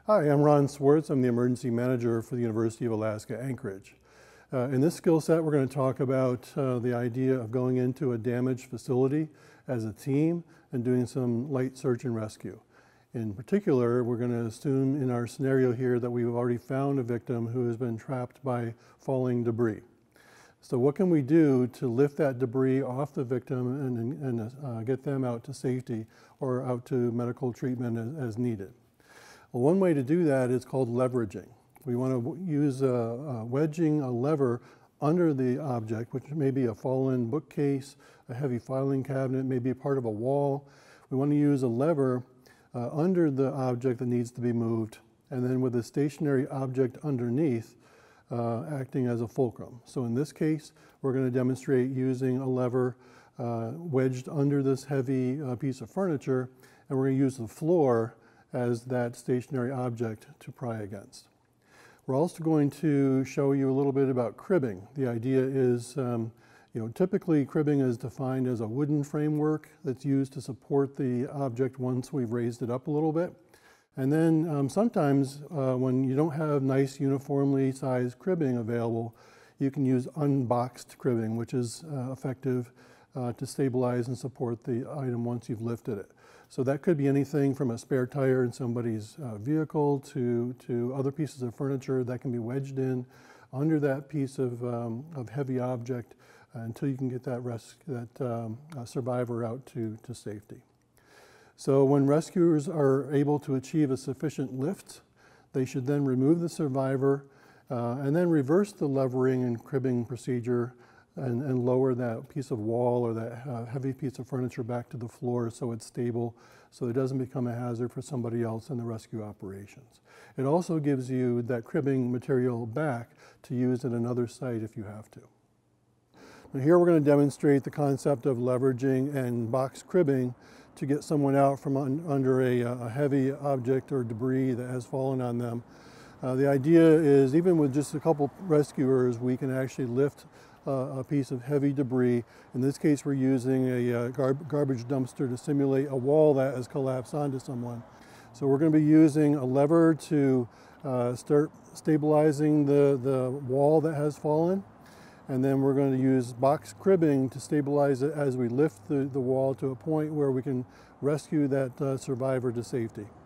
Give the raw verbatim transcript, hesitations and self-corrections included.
Hi, I'm Ron Swartz. I'm the emergency manager for the University of Alaska Anchorage. Uh, in this skill set, we're going to talk about uh, the idea of going into a damaged facility as a team and doing some light search and rescue. In particular, we're going to assume in our scenario here that we've already found a victim who has been trapped by falling debris. So what can we do to lift that debris off the victim and, and uh, get them out to safety or out to medical treatment as, as needed? Well, one way to do that is called leveraging. We want to use a, a wedging a lever under the object, which may be a fallen bookcase, a heavy filing cabinet, maybe a part of a wall. We want to use a lever uh, under the object that needs to be moved, and then with a stationary object underneath uh, acting as a fulcrum. So in this case, we're going to demonstrate using a lever uh, wedged under this heavy uh, piece of furniture, and we're going to use the floor as that stationary object to pry against. We're also going to show you a little bit about cribbing. The idea is, um, you know, typically cribbing is defined as a wooden framework that's used to support the object once we've raised it up a little bit. And then um, sometimes uh, when you don't have nice uniformly sized cribbing available, you can use unboxed cribbing, which is uh, effective uh, to stabilize and support the item once you've lifted it. So that could be anything from a spare tire in somebody's uh, vehicle to, to other pieces of furniture that can be wedged in under that piece of, um, of heavy object uh, until you can get that, res that um, uh, survivor out to, to safety. So when rescuers are able to achieve a sufficient lift, they should then remove the survivor uh, and then reverse the levering and cribbing procedure And, and lower that piece of wall or that uh, heavy piece of furniture back to the floor so it's stable, so it doesn't become a hazard for somebody else in the rescue operations. It also gives you that cribbing material back to use at another site if you have to. Now here we're going to demonstrate the concept of leveraging and box cribbing to get someone out from un under a, a heavy object or debris that has fallen on them. Uh, the idea is even with just a couple rescuers, we can actually lift Uh, a piece of heavy debris. In this case, we're using a uh, gar garbage dumpster to simulate a wall that has collapsed onto someone. So we're going to be using a lever to uh, start stabilizing the, the wall that has fallen. And then we're going to use box cribbing to stabilize it as we lift the, the wall to a point where we can rescue that uh, survivor to safety.